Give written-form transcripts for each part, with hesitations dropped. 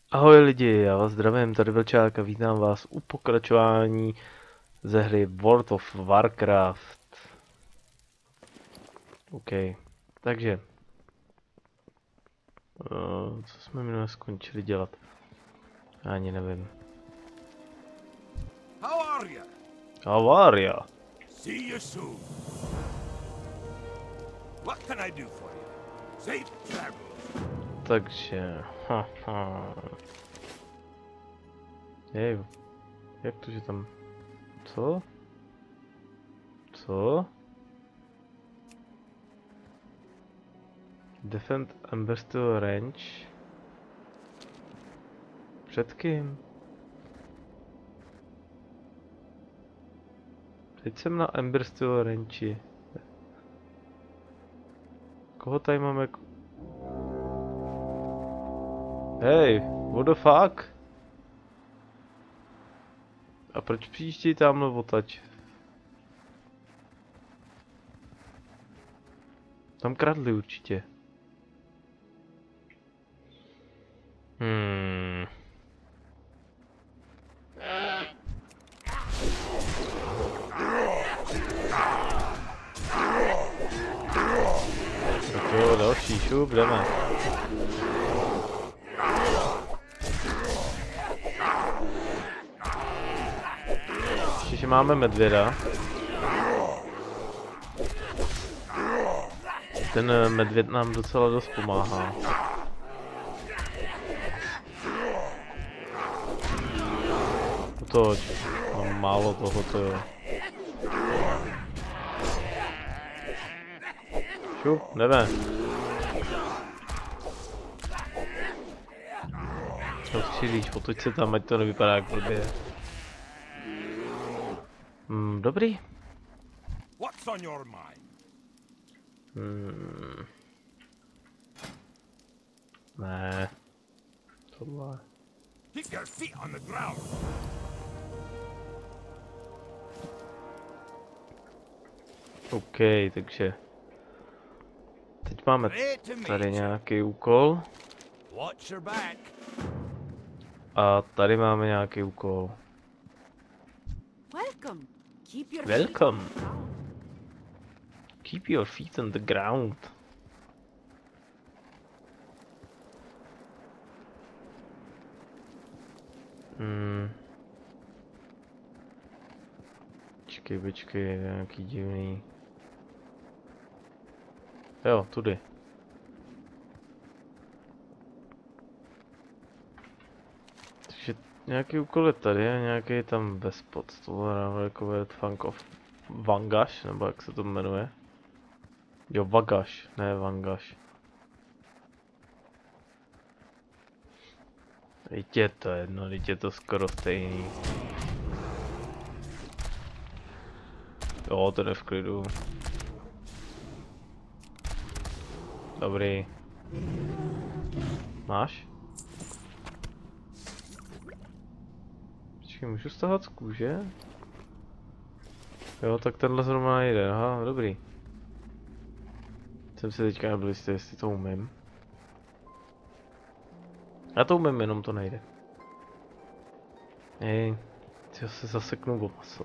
Ahoj lidi, já vás zdravím, tady Vlčák a vítám vás u pokračování ze hry World of Warcraft. OK, takže, co jsme minule skončili dělat? Ani nevím. How are you? Havária. See you soon. What can I do for you? Safe travels. Takže, haha. Hej, jak to, že tam... Co? Co? Defend Embersteel Range? Před kým? Teď jsem na Embersteel Range. Koho tady máme? Hej, what the fuck? A proč přijíždí tamhle odtaď? Tam kradli určitě. Tak jo, další šup, jdeme. Ještě máme medvěda. Ten medvěd nám docela dost pomáhá. Otoč, mám málo tohoto, jo. Šup, jdeme. Co střílíš, otoč se tam, ať to nevypadá jak blbě. Dobrý. What's on your mind? Ne. Tohle. Keep your feet on the ground. OK, takže teď máme Great to meet tady you. nějaký úkol Watch your back. a tady máme nějaký úkol. Welcome. Keep your Welcome. feet on the ground. Keep your feet on the ground. Počkej, je nějaký divný. Jo, tudy. Takže nějaký úkol je tady a nějaký je tam bez pod. Tohle je jako Funk of Vangash, nebo jak se to jmenuje. Jo, Vagash, ne Vangash. Teď je to jedno, teď je to skoro stejný. Jo, to jde v klidu. Dobrý. Máš? Počkej, můžu stahat z kůže? Jo, tak tenhle zrovna nejde, aha, dobrý. Jsem si teďka nebyl jistý, jestli to umím. Já to umím, jenom to nejde. Hej, já se zaseknu o maso.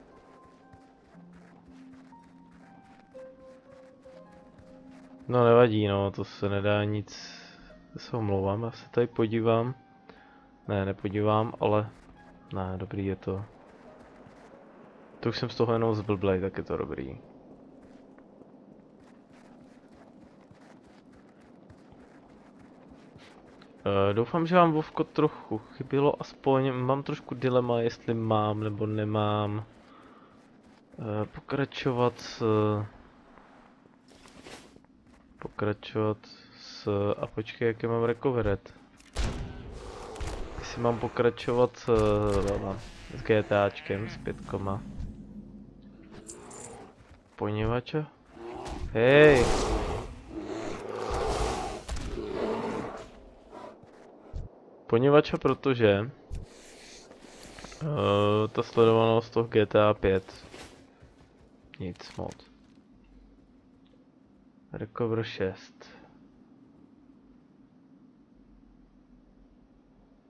No nevadí, no, to se nedá nic. Já se omlouvám, já se tady podívám. Ne, nepodívám, ale... Ne, dobrý je to. To už jsem z toho jenom zblblej, tak je to dobrý. Doufám, že vám Vovko trochu chybělo, aspoň mám trošku dilema, jestli mám nebo nemám pokračovat s... A počkej, jak je mám recovered. Jestli mám pokračovat s GTAčkem, s 5. Poněvadž... Hej! Poněvadž protože ta sledovanost toho GTA 5 nic moc. Recover 6.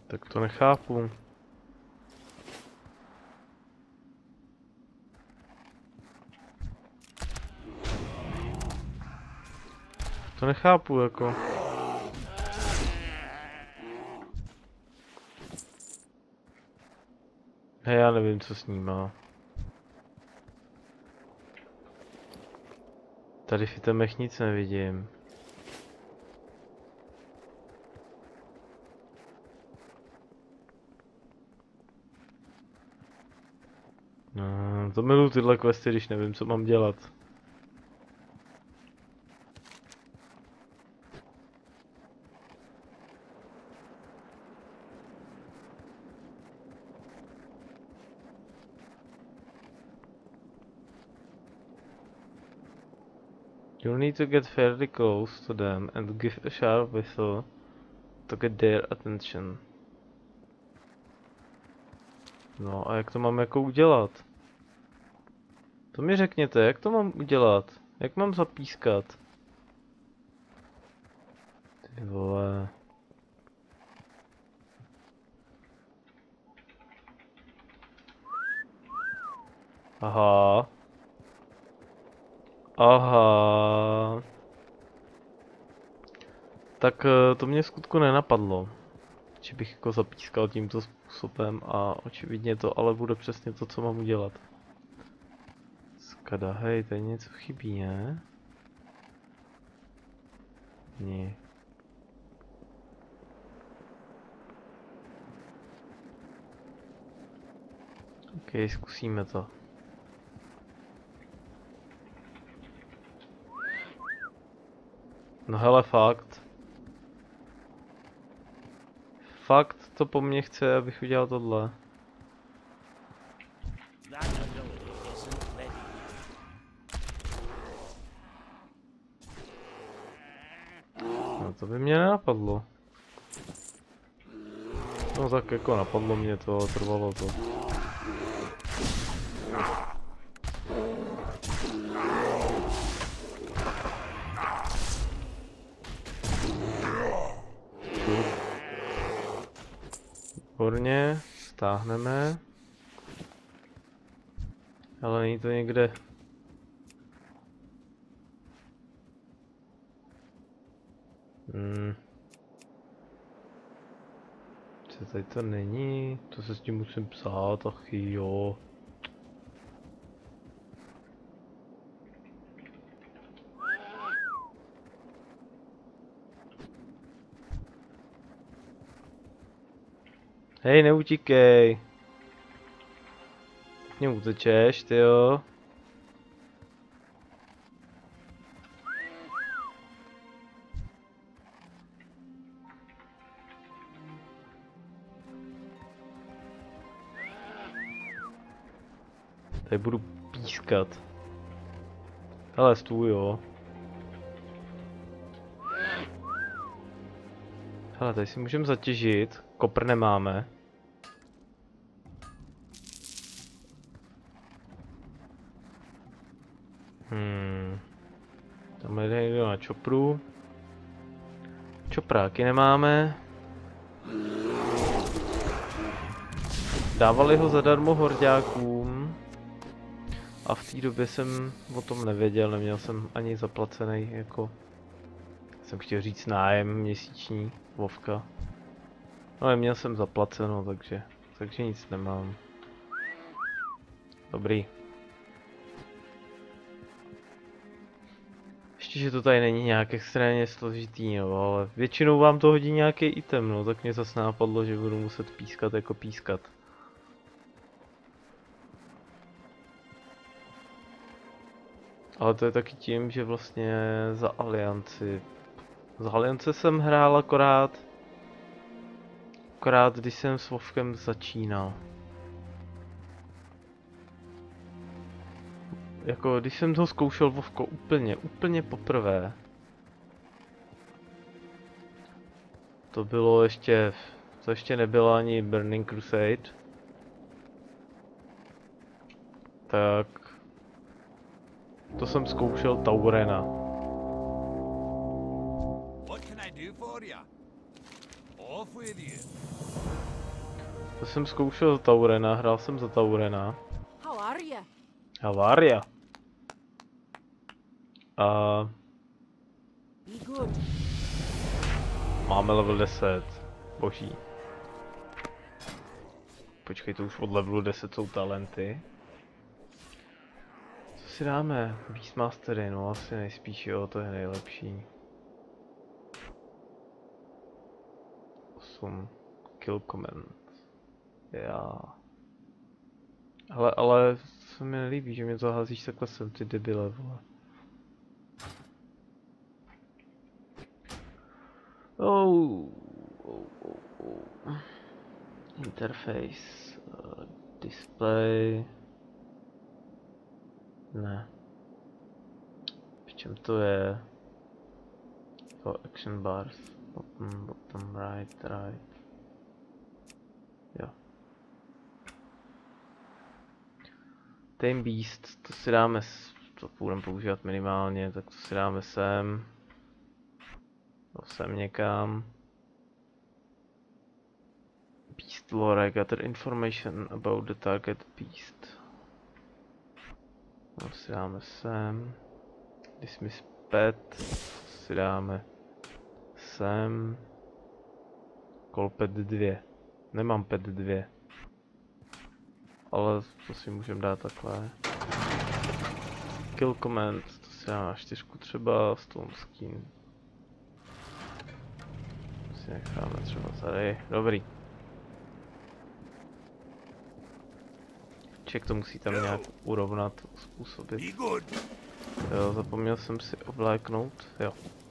Tak to nechápu. To nechápu, jako. Hej, já nevím, co s ním má. Tady v itemech nic nevidím. No, to miluji tyhle questy, když nevím, co mám dělat. You'll need to get fairly close to them and give a sharp whistle to get their attention. No a jak to mám jako udělat? To mi řekněte, jak to mám udělat? Jak mám zapískat? Ty vole. Aha. Aha. Tak to mě v skutku nenapadlo. Že bych jako zapískal tímto způsobem a očividně to ale bude přesně to, co mám udělat. Skada, hej, tady něco chybí, ne? Ne. Ok, zkusíme to. No hele, fakt. Fakt to po mně chce, abych udělal tohle. No to by mě nenapadlo. No tak jako napadlo mě to, ale trvalo to. Výborně, stáhneme. Ale není to někde. Co tady to není? To se s tím musím psát, achy jo. Hej, neutíkej. Mě utečeš, tyjo. Tady budu pískat. Hele, stůj, jo. Hele, tady si můžeme zatěžit. Kopr nemáme. Tam jde někdo na čopru. Čopráky nemáme. Dávali ho zadarmo horďákům. A v té době jsem o tom nevěděl, neměl jsem ani zaplacený jako... Jsem chtěl říct nájem měsíční, Vovka. Ale měl jsem zaplaceno, takže nic nemám. Dobrý. Ještě, že to tady není nějak extrémně složitý, no, ale většinou vám to hodí nějaký item, no, tak mě zase napadlo, že budu muset pískat jako pískat. Ale to je taky tím, že vlastně za Aliance jsem hrál akorát když jsem s Vovkem začínal. Jako když jsem to zkoušel Vovko úplně poprvé. To ještě nebylo ani Burning Crusade. Tak to jsem zkoušel Taurena. What can I do for you? Off with you. jsem zkoušel za Taurena, hrál jsem za Taurena. How are you? Havária. A Be good. máme level 10. Boží. Počkej, to už od levelu 10 jsou talenty. Co si dáme? Beastmastery, no asi nejspíš jo, to je nejlepší. 8. Kill command. Já. Hele, ale se mi nelíbí, že mě to házíš takhle sem, ty debile, vole. Oh. Interface. Display. Ne. V čem to je? To action bars. Bottom, right. Jo. Tame Beast, to si dáme, to budeme používat minimálně, tak to si dáme sem. To sem někam. Beast lore, I gather information about the target beast. To si dáme sem. Dismiss pet, to si dáme sem. Call pet 2. Nemám pet 2. Ale to si můžeme dát takhle. Kill command, to si dá na 4 třeba, stone skin. To si necháme třeba tady, dobrý. Ček to musí tam nějak urovnat, způsobit. Be good. Jo, zapomněl jsem si obléknout, jo.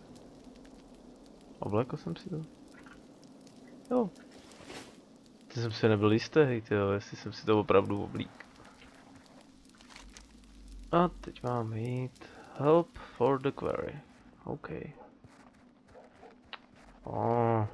Oblékl jsem si to? Jo. Ty jsem si nebyl jistý, tyjo, jestli jsem si to opravdu oblík. A teď mám jít help for the query. OK. Oh.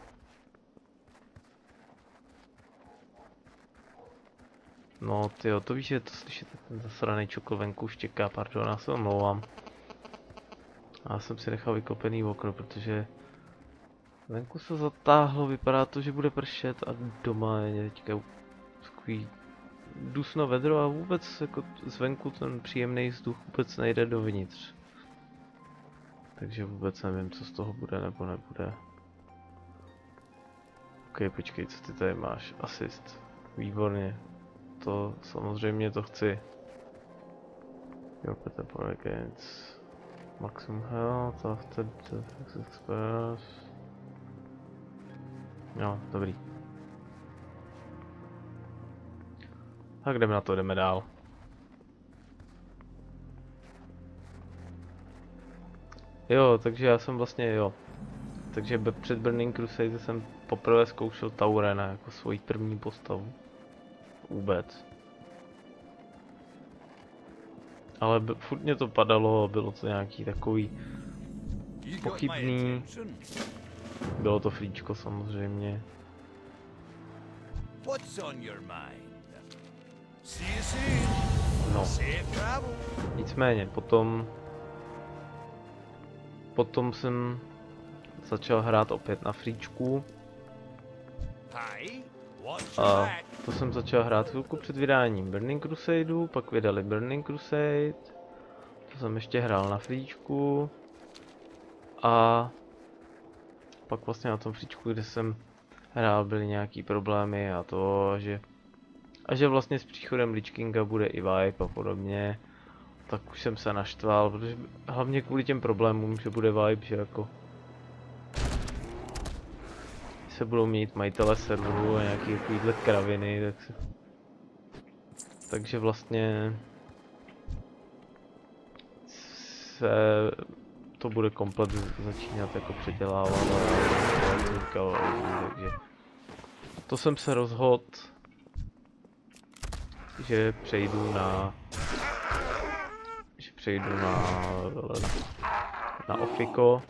No tyjo, to víš, že to slyšíte, ten zasraný čokl venku štěká, pardon, já se omlouvám. Já jsem si nechal vykopený okno, protože venku se zatáhlo, vypadá to, že bude pršet a doma je teďka takový dusno vedro a vůbec jako zvenku ten příjemný vzduch vůbec nejde dovnitř. Takže vůbec nevím, co z toho bude nebo nebude. OK, počkej, co ty tady máš? Assist. Výborně. To samozřejmě to chci. Your pet against maximum health after the expires. Jo, dobrý. Tak jdeme na to, jdeme dál. Jo, takže já jsem vlastně, jo. Takže před Burning Crusade jsem poprvé zkoušel Taurena jako svoji první postavu. Vůbec. Ale furt mě to padalo, bylo to nějaký takový pochybný. Bylo to fríčko samozřejmě. What's on your mind? See you soon. No. Safe travel. Nicméně, potom jsem začal hrát opět na fríčku. Hi. Watch your A back. to jsem začal hrát chvilku před vydáním Burning Crusadeu, pak vydali Burning Crusade. To jsem ještě hrál na fríčku. A pak vlastně na tom fríčku, kde jsem hrál, byly nějaký problémy a to, že vlastně s příchodem Lich Kinga bude i vibe a podobně. Tak už jsem se naštval, protože hlavně kvůli těm problémům, že bude vibe, že jako se budou mít majitele serveru a nějaký takovýhle kraviny, takže vlastně se to bude komplet začínat jako předělávat takže to jsem se rozhodl, že přejdu na Ofiko.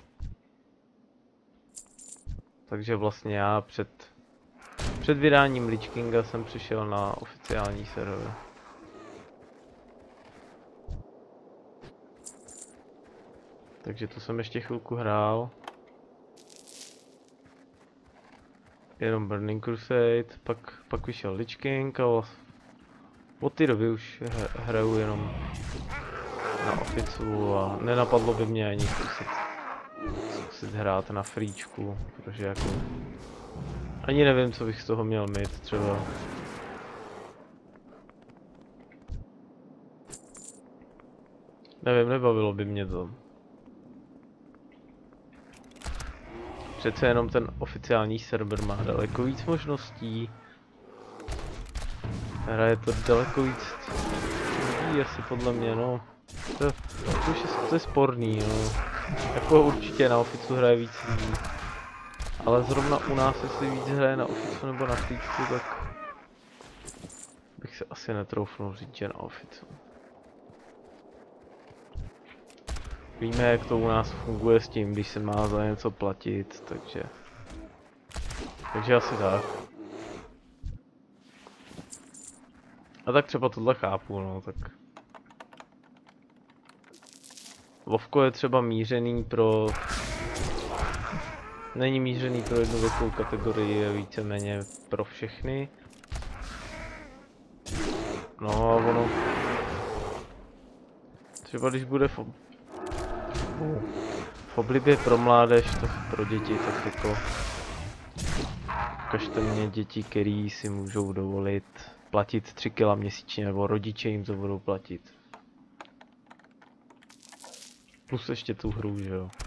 Takže vlastně já před vydáním Lich Kinga jsem přišel na oficiální server. Takže to jsem ještě chvilku hrál. jenom Burning Crusade, pak vyšel Lich King a od té doby už hraju jenom na Officu a nenapadlo by mě ani zkusit hrát na Freečku, protože jako ani nevím, co bych z toho měl mít třeba. Nevím, nebavilo by mě to. Přece jenom ten oficiální server má daleko víc možností. Hraje to daleko víc lidí asi podle mě, no. To je sporný, no. Jako určitě na Officu hraje víc lidí. Ale zrovna u nás, jestli víc hraje na Officu nebo na Freečku, tak bych se asi netroufnul říct, že na Officu. Víme, jak to u nás funguje s tím, když se má za něco platit, takže asi tak. A tak třeba tohle chápu, no, tak. Vovko je třeba mířený pro... Není mířený pro jednu věkovou kategorii, je víceméně pro všechny. No a ono... Třeba když bude v oblibě pro mládež, to pro děti, tak jako... Ukažte mě děti, který si můžou dovolit platit 3 kg měsíčně, nebo rodiče jim to budou platit. Plus ještě tu hru, že jo.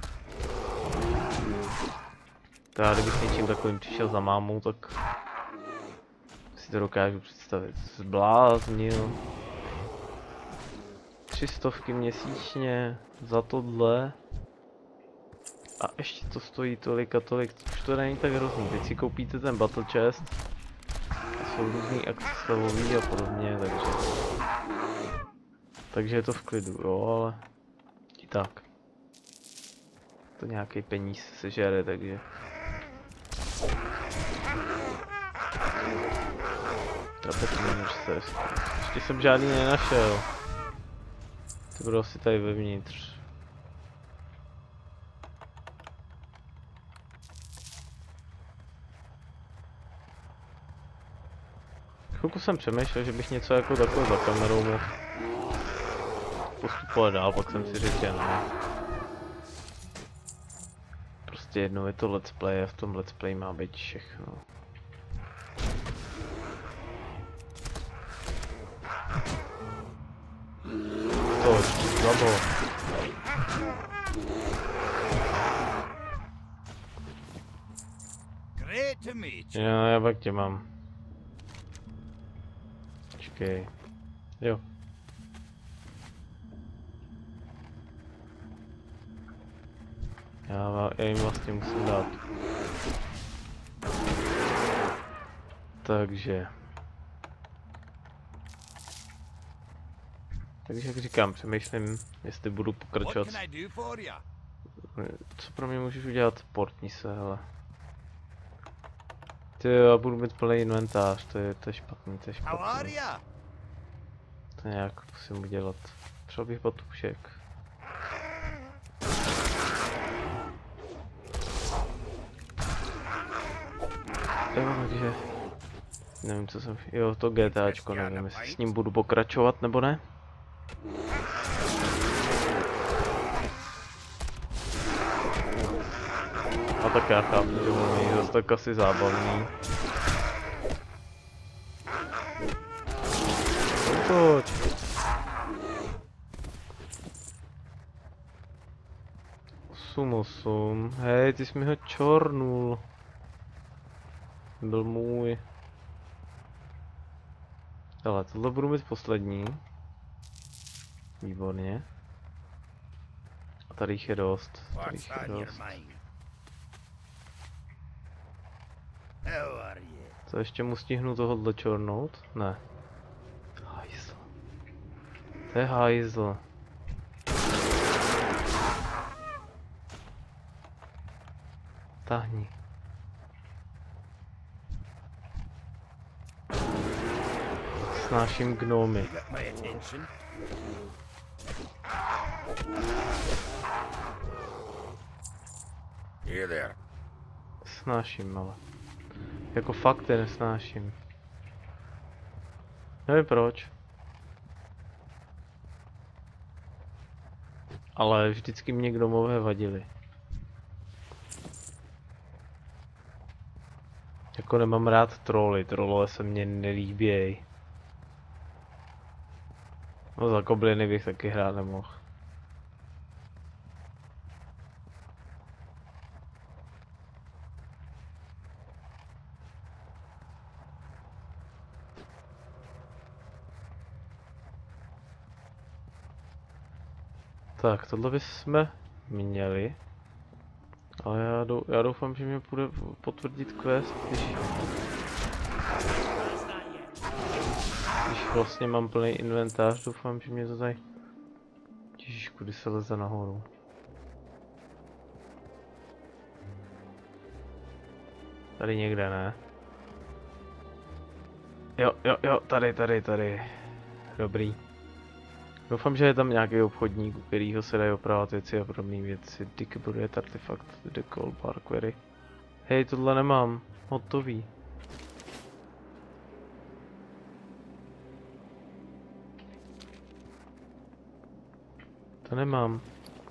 To já kdybych něčím takovým přišel za mámou, tak si to dokážu představit. Zbláznil. 300 měsíčně za tohle. A ještě to stojí tolik a tolik, už to není tak hrozný. Teď si koupíte ten Battle Chest. A jsou různý akce slavový a podobně, takže je to v klidu, jo, ale i tak. To nějaký peníz se žere, takže... Ještě jsem žádný nenašel. To budou asi tady vevnitř. Chvilku jsem přemýšlel, že bych něco jako takhle za kamerou mohl postupovat dál, pak jsem si řekl, že ne. Prostě jednou je to let's play a v tom let's play má být všechno. To zlabo. Já pak tě mám. Počkej. Jo. Já jim vlastně musím dát. Takže jak říkám, přemýšlím, jestli budu pokračovat. Co pro mě můžeš udělat? Portni se, hele. Ty, já budu mít plný inventář, to je špatný, to je špatný. To nějak musím udělat. Třeba bych batůšek. Jo, takže... Nevím, co jsem... Jo, to GTAčko, nevím, jestli s ním budu pokračovat, nebo ne. A tak já chápu, že on není zase tak asi zábavný. Pojď. Osm. Hej, ty jsi mi ho čornul. Byl můj. Hele, tohle budu mít poslední. Výborně. A tady jich je dost. Co ještě mu stihnu tohohle čornout? Ne. Hajzl. To je hajzl. Tahni. Snáším gnomy. Snáším, ale. Jako fakt je nesnáším. Nevím proč. Ale vždycky mě gnomové vadili. Jako nemám rád troly, trolové se mně nelíběj. No za gobliny bych taky hrát nemohl. Tak, tohle bychom měli. Ale já doufám, že mě půjde potvrdit quest, když vlastně mám plný inventář, doufám, že mě to tady... Ježiš, kudy se leze nahoru. Tady někde, ne? Jo, tady. Dobrý. Doufám, že je tam nějaký obchodník, u kterýho se dají opravovat věci a podobné věci. Decapulate artifact, decall bar query. Hej, tohle nemám. Hotový. To nemám.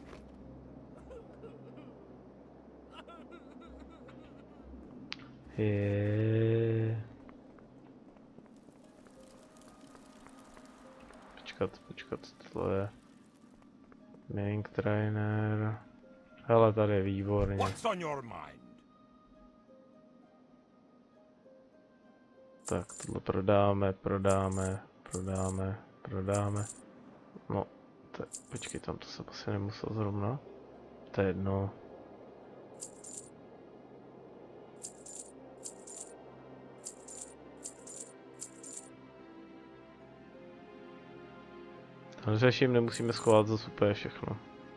Počkat, tohle je... Mink trainer... Hele, tady je výborně. What's on your mind? Tak, tohle prodáme. No, počkej, tam to jsem asi nemusel zrovna. To je jedno. Ale řeším, nemusíme schovat za super všechno.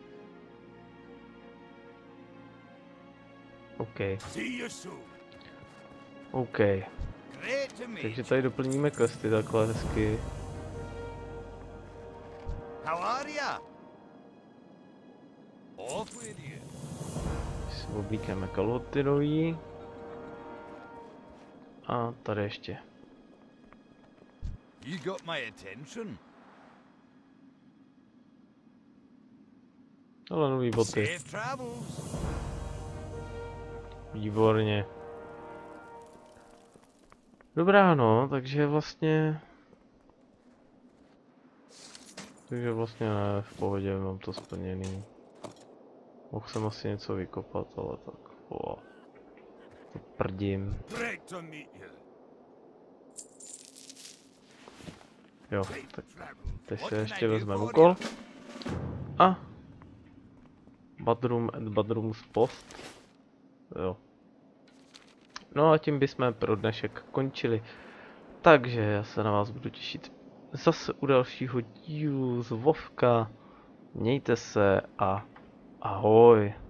OK. See you soon. OK. Great to meet Takže you. tady doplníme questy takhle hezky. How are ya? Off with you. Si oblíkneme kalhoty nový. A tady ještě. You got my attention. Ale nový boty. Safe travels. Výborně. Dobrá, no, takže vlastně ne, v pohodě, mám to splněný. Mohl jsem asi něco vykopat, ale tak, to prdím. Great to meet you. Jo, Safe tak travels. teď What se can ještě I do vezmeme for úkol. you? A Badroom and Badroom's Post. Jo. No a tím bychom pro dnešek končili. Takže já se na vás budu těšit zase u dalšího dílu z Vovka. Mějte se a ahoj.